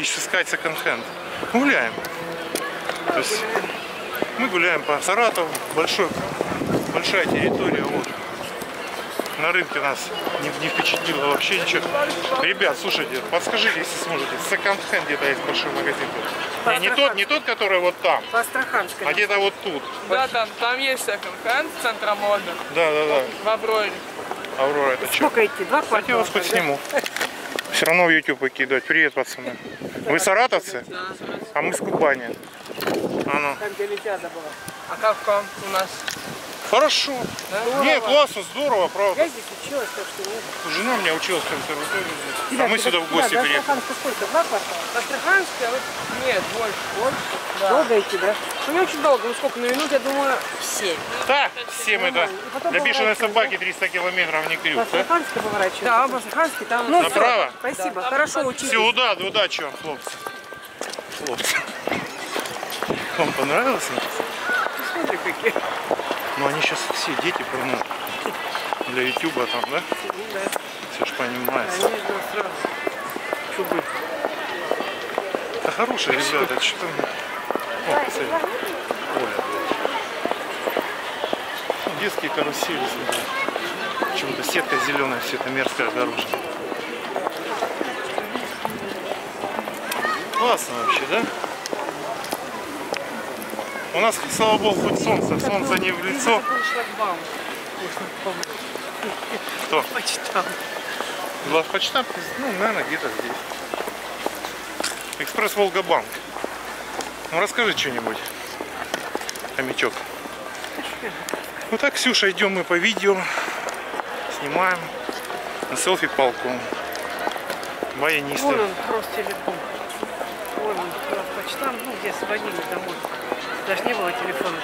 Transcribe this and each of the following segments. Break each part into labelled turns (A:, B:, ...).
A: будешь искать секонд-хенд? Гуляем. То есть мы гуляем по Саратову, большая территория. Вот. На рынке нас не впечатлило вообще ничего. Ребят, слушайте, подскажите, если сможете, секонд-хенд где-то есть большой магазин. Не тот, который вот там,
B: по Астраханской,
A: а где-то вот тут.
C: Да, там есть секонд-хенд, центра моды.
A: Да.
C: В Авроре.
A: Аврора, это что?
B: Сколько идти? 2 квартала?
A: Я вас хоть сниму. Все равно в YouTube выкидывать. Привет, пацаны. Вы саратовцы?
C: Да.
A: А мы с Кубани. А ну.
B: Там, где Олимпиада была.
C: А как вам у нас?
A: Хорошо.
C: Да?
A: Не, классно, здорово, правда.
B: Я здесь училась, так что нет.
A: Жена у меня училась в консерватории здесь. А
B: Ребята,
A: мы сюда в гости
B: да,
A: приехали.
B: Астраханска сколько? 2 квартала?
C: Астраханская? Нет, больше. Да.
B: Долго идти, да? Ну не очень долго, ну сколько, на минут, я думаю, 7.
A: Да, 7 это.
B: Нормально. И потом
A: Для бешеной
B: поворачиваем,
A: собаки 300 километров не
B: По
A: крюк, да?
B: Астраханской поворачиваем.
C: Да, по Астраханской там...
B: Ну,
A: Направо?
B: всё, спасибо,
C: Да.
B: хорошо учитесь.
A: Все, удачи вам, хлопцы. Вам понравилось?
B: Смотри, какие.
A: Ну они сейчас все дети, ну, для ютуба там, да?
B: Ну, да.
A: Все ж понимается.
B: Конечно, сразу. Что быть?
A: Это хорошие ребята, что там? О, цель. Оля, блядь. Детские карусели, смотри. Почему-то сетка зеленая, все это мерзкая дорожка. Классно вообще, да? У нас, слава богу, хоть солнце не в лицо.
B: Шлагбаум.
A: Кто?
B: Почитал.
A: Главпочта, ну, наверное, где-то здесь. Экспресс Волгобанк. Ну, расскажи что-нибудь, хомячок. Вот так, Ксюша, идем мы по видео, снимаем на селфи-палку. Баянисты.
B: Вон он, Ростелеком. Вон он, главпочта, ну, где звонили домой. Даже не было телефона.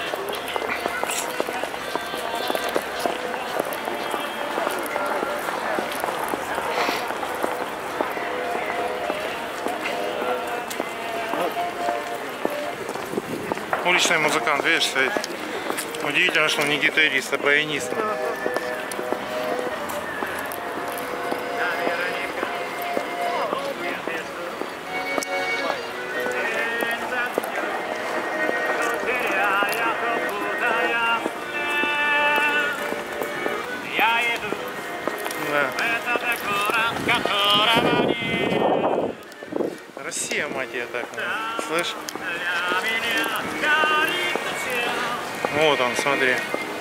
A: Уличный музыкант, видишь, стоит. Удивительно, что он не гитарист, а баянист. Да. Россия, мать я так. Слышь? Вот он, смотри.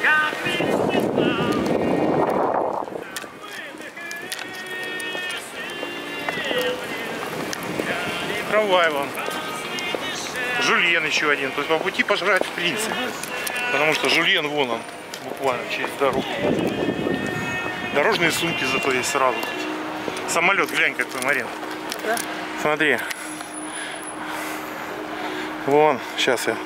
A: Трамвай вон. Жульен еще один. То есть по пути пожрать в принципе. Потому что жульен вон он. Буквально через дорогу. Дорожные сумки зато есть сразу. Самолет, глянь какой, Марин.
B: Да?
A: Смотри. Вон, сейчас я.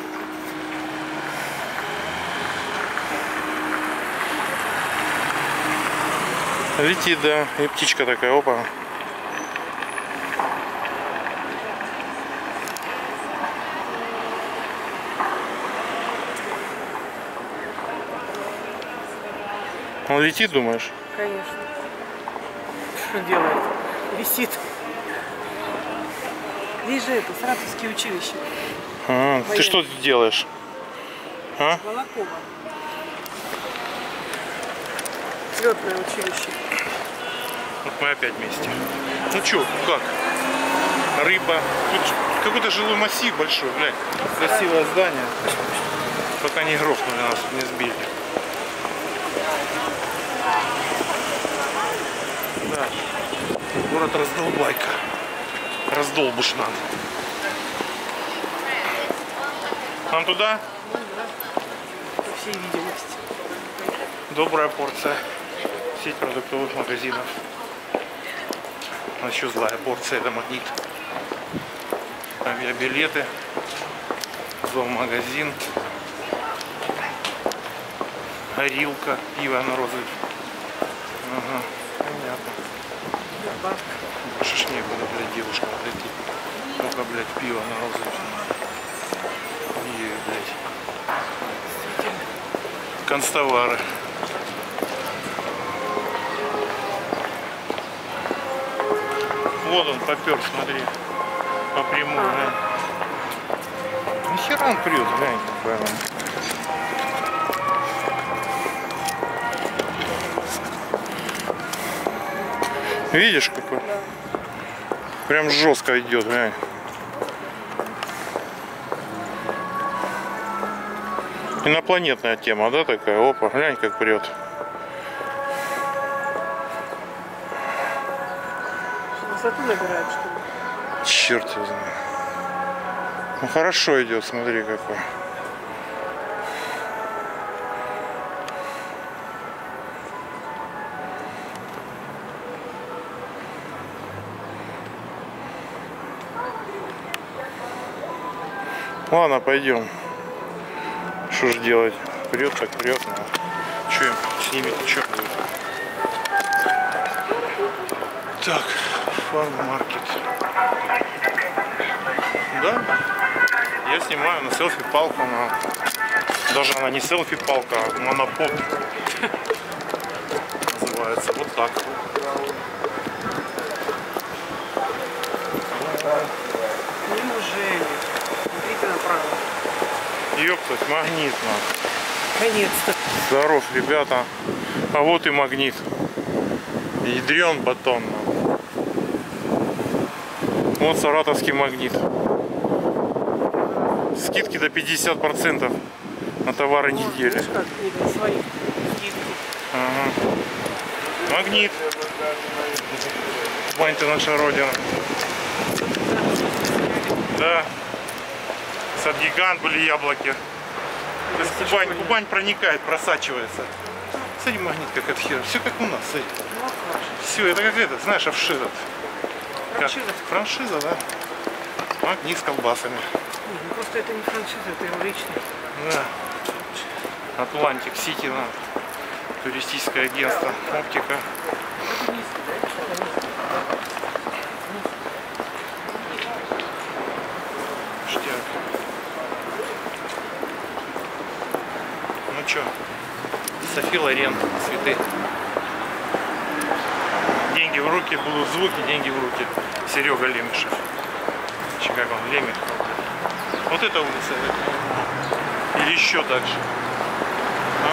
A: Летит, да. И птичка такая, опа. Он летит, думаешь?
B: Конечно. Что делает? Висит. Здесь же это, Саратовские училища.
A: А, ты что делаешь? А?
B: Волокома. Летное училище.
A: Вот мы опять вместе. Ну чё, как? Рыба. Тут какой-то жилой массив большой, глянь. Красивое здание. Пока не грохнули нас, не сбили. Да. Город раздолбайка. Раздолбуш надо. Нам туда?
B: Ну да. По всей видимости.
A: Добрая порция. Сеть продуктовых магазинов. А еще злая порция, это Магнит. Авиабилеты. Зоомагазин. Горилка. Пиво на розовый. Ага, понятно.
B: Банк.
A: Больше ж некуда, блядь, девушка подойти. Только, блядь, пиво на розовый. Ей, блядь. Констовары. Вот он попер, смотри. По напрямую, глянь. Нихера он прет, глянь, какой он. Видишь, какой? Прям жестко идет, глянь. Инопланетная тема, да, такая? Опа, глянь, как прет.
B: Высоту набирает, что ли?
A: Черт его знает. Ну хорошо идет, смотри какой. Ладно, пойдем. Что ж делать? Прет так прет. Что им с ними что будет? Так, фарм-маркет. Да, я снимаю на селфи-палку. Даже она не селфи-палка, а монопод. Называется. Вот так.
B: Неужели? Смотрите направо.
A: Ёптать, магнит надо.
B: Наконец-то.
A: Здоров, ребята. А вот и магнит. Ядрен батон. Вот саратовский магнит. Скидки до 50% на товары недели.
B: Видишь, как видно свои скидки.
A: Ага. Магнит. Бань-то наша родина. Да. Сад-гигант были яблоки. То есть Кубань проникает, просачивается. Смотри, магнит как от хера. Все как у нас, смотри. Все, это как это, знаешь, офшир.
B: Франшиза?
A: Франшиза, да. Магнит с колбасами.
B: Ну, просто это не франшиза, это его личный.
A: Да. Атлантик Сити, да. Туристическое агентство, оптика. Штяк. Ну чё, Софи Лорен, цветы. Деньги в руки, будут звуки, деньги в руки. Серега Лемешев. Че, как он, Лемех? Вот эта улица. Или еще дальше. А?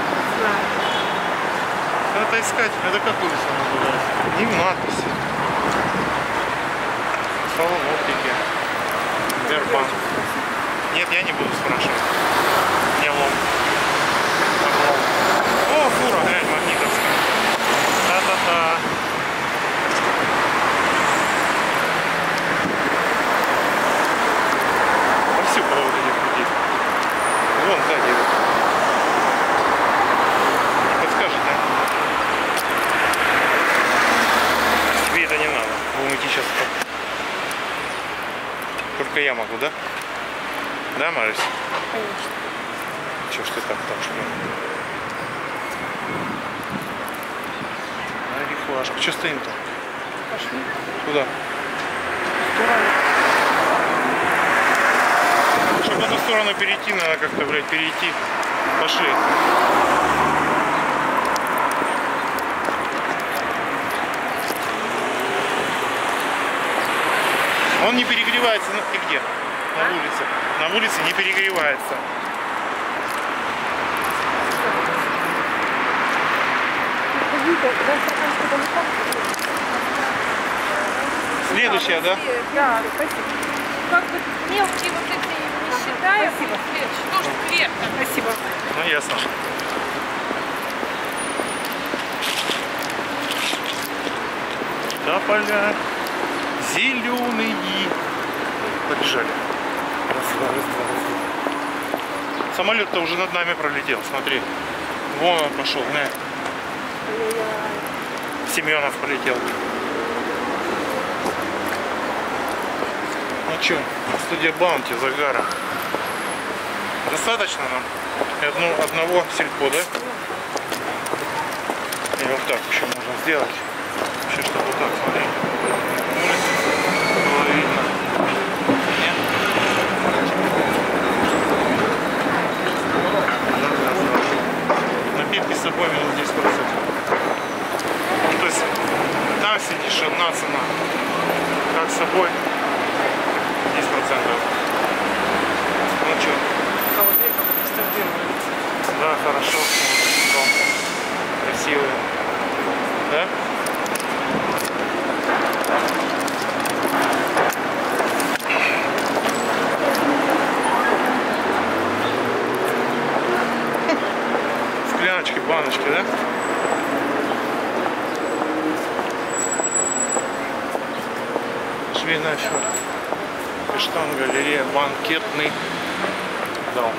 A: Это искать, это как улица называется? Не в надписи. Салон оптики. Сбербанк. Нет, я не буду спрашивать. Не лом. О, фура, глянь, магнитовская. Та-та-та. Вовсю вот этих людей. Вон сзади. Не подскажет, да? Тебе это не надо. Будем идти сейчас. Только я могу, да? Да, Марис?
B: Конечно.
A: Чего ж ты так что? Рифуашка. Что стоим-то?
B: Пошли.
A: Куда? Чтобы в эту сторону перейти, надо как-то, блядь, перейти. Пошли. Он не перегревается. Ну, ты где? На улице. На улице не перегревается. Следующая, да?
B: Да, спасибо.
D: Как бы мелкие вот эти не считаем.
B: Спасибо.
D: Что ж кверх?
B: Спасибо.
A: Ну, ясно. Тополя зеленые. Побежали. Раз, два, раз, два, раз, два. Самолет-то уже над нами пролетел, смотри. Вон он пошел, на. Семенов полетел. Ну что, студия Баунти, Загара. Достаточно нам одного сельпо, да? И вот так еще можно сделать. Еще что-то вот так, смотри. Было видно. Нет? Напитки с собой минус 10%. Ну, то есть там сидишь, одна цена. Как с собой. Да, хорошо. Дом красивый. Да? Скляночки, баночки, да? Швейная ферма. Каштан, галерея, банкетный дом.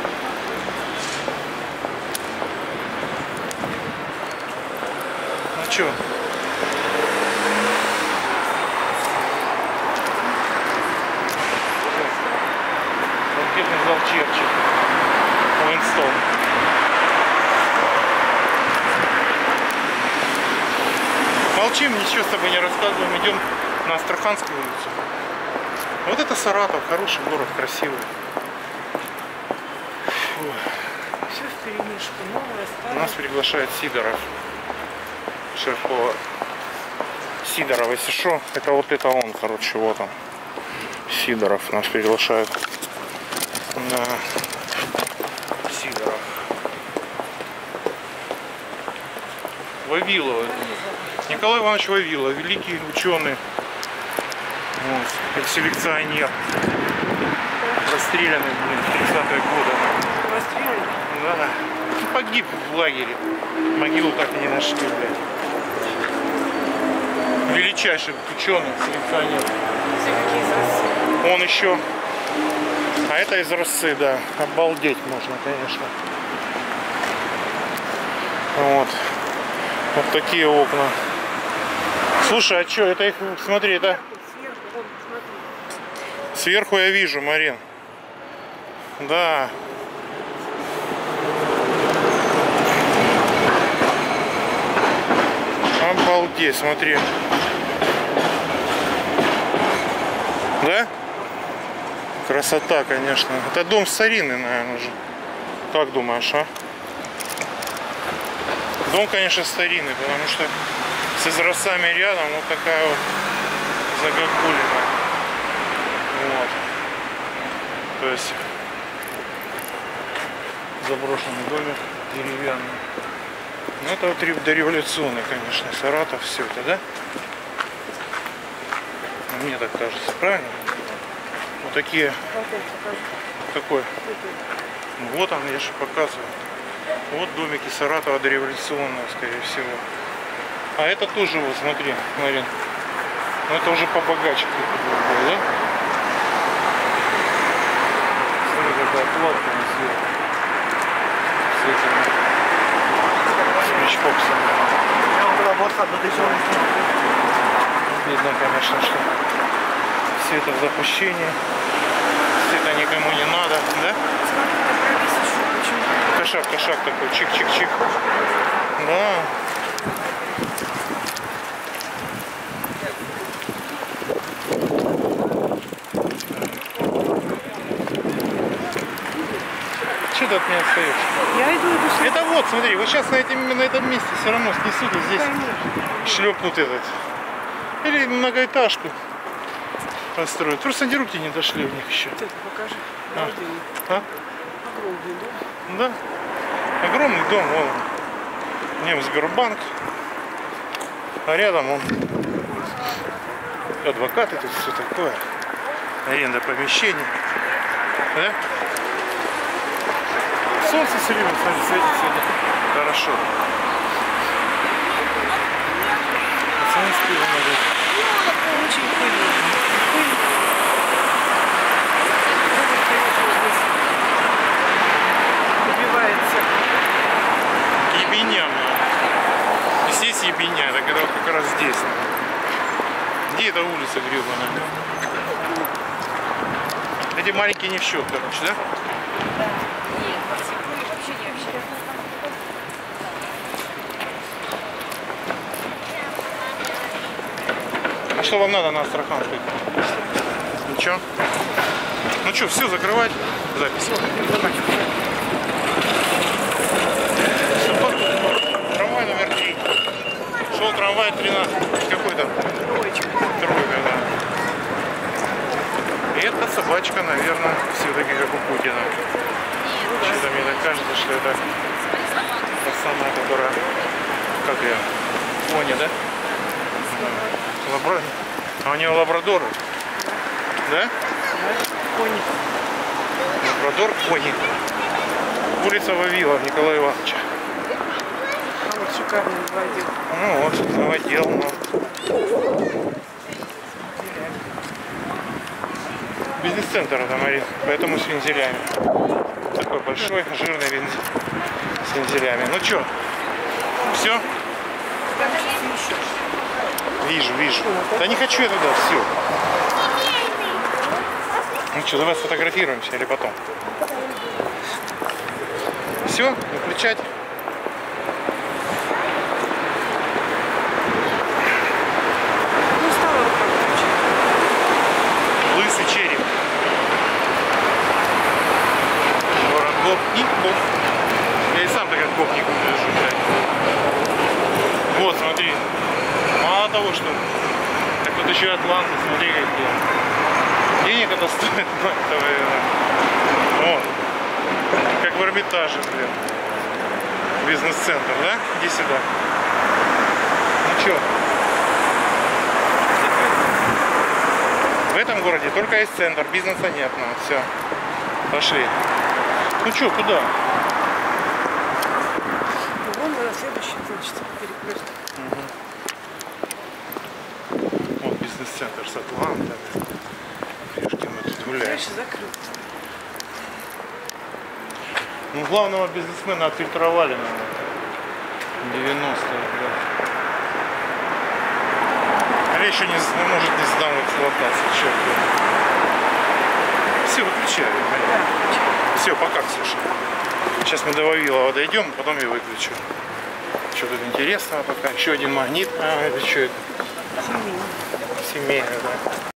A: Ну чё? Банкетный зал Черчилль. Уинстон. Молчим, ничего с тобой не рассказываем. Идем на Астраханскую улицу. Вот это Саратов, хороший город, красивый. Фу.
B: Все в перемешку, новое, старое.
A: Нас приглашает Сидоров. Шеф-повар. Сидоров, если что, это вот это он, короче, вот он. Сидоров нас приглашает. Да. Сидоров. Вавилов. Николай Иванович Вавилов, великий ученый. Вот, селекционер. Расстрелянный, блин, в 30-е годы.
B: Расстреляли.
A: Да. Погиб в лагере. Могилу так и не нашли, блядь. Величайший ученый, селекционер.
B: Все какие из России.
A: Он еще. А это из России, да. Обалдеть можно, конечно. Вот. Вот такие окна. Слушай, а что, это их, смотри, это...
B: Сверху, вон, смотри.
A: Сверху я вижу, Марин. Да. Обалдеть, смотри. Да? Красота, конечно. Это дом старинный, наверное, уже. Как думаешь, а? Дом, конечно, старинный, потому что с изразцами рядом вот такая вот загогулина. Вот. То есть заброшенный домик деревянный. Ну это вот дореволюционный, конечно, Саратов, все это, да? Мне так кажется, правильно? Вот такие. Какой? Вот он, я же показываю. Вот домики Саратова дореволюционные, скорее всего. А это тоже, вот смотри, Марин. Ну это уже побогаче, да? Смотри, какая платка на сверху. С этими. С мечпоксами. Видно, конечно, что все это в запущении. Все это никому не надо, да? Кошак такой, чик-чик-чик. Да. Что ты от меня отстаешь?
B: Я иду.
A: Это вот, смотри, вот сейчас на этом месте все равно снесут, и здесь шлепнут этот. Или многоэтажку построят. Просто они руки не дошли в них еще.
B: Вот это покажи.
A: А?
B: Обалденно.
A: А?
B: Огромный дом.
A: Да. Огромный дом, вон он. Немсбербанк. А рядом он адвокаты, тут все такое. Аренда помещений. Да? Солнце все время, смотри, светит сегодня. Хорошо. Пацаны с пивом идут.
B: Очень пыльно. Убивается.
A: Ебеня, и здесь ебеня, так это вот как раз здесь. Где эта улица гребаная? Эти маленькие не в счет, короче, да?
D: Нет, вообще не общаюсь.
A: А что вам надо на Астраханской? Ничего? Ну что, все, закрывать запись. Трамвай номер 3. Шел трамвай 13. Какой там? Тройка, да. И эта собачка, наверное, все-таки как у Путина. Что-то мне так кажется, что это та самая, которая... Как ее? Пони, да? Лабрадор. А у нее лабрадоры? Да?
B: Пони.
A: Лабрадор, пони. Улица Вавилова Николая Ивановича.
B: А вот шикарный водил.
A: Ну вот, новодел. Ну. Бизнес-центр это, Марин, поэтому с вензелями. Такой большой, жирный вензель с вензелями. Ну что, все? Вижу. Да не хочу я туда, все. Ну что, давай сфотографируемся или потом? Все, выключать.
B: Ну, стало вот так включать.
A: Лысый череп. Город гопников. Я и сам так как гопник выгляжу, блядь. Вот, смотри. Мало того, что... Так вот еще и Атланты, смотри какие. Денег это стоит, мать твою. Вот. Как в Эрмитаже, блин. Бизнес-центр, да? Иди сюда. Ну чё? В этом городе только есть центр, бизнеса нет. Ну, все. Пошли. Ну чё, куда?
B: Вон на следующий, значит, перекресток.
A: Вот бизнес-центр с Атлантами. Пешки мы тут гуляем.
B: Дальше закрыт.
A: Ну, главного бизнесмена отфильтровали, наверное. 90-е, да. Или еще не, может, не сдам в эксплуатацию. Черт. Все, выключаю. Все, пока, Ксюша. Сейчас мы до Вавилова дойдем, потом я выключу. Что тут интересного пока? Еще один магнит. А, это что это?
B: Семейный.
A: Семейный, да.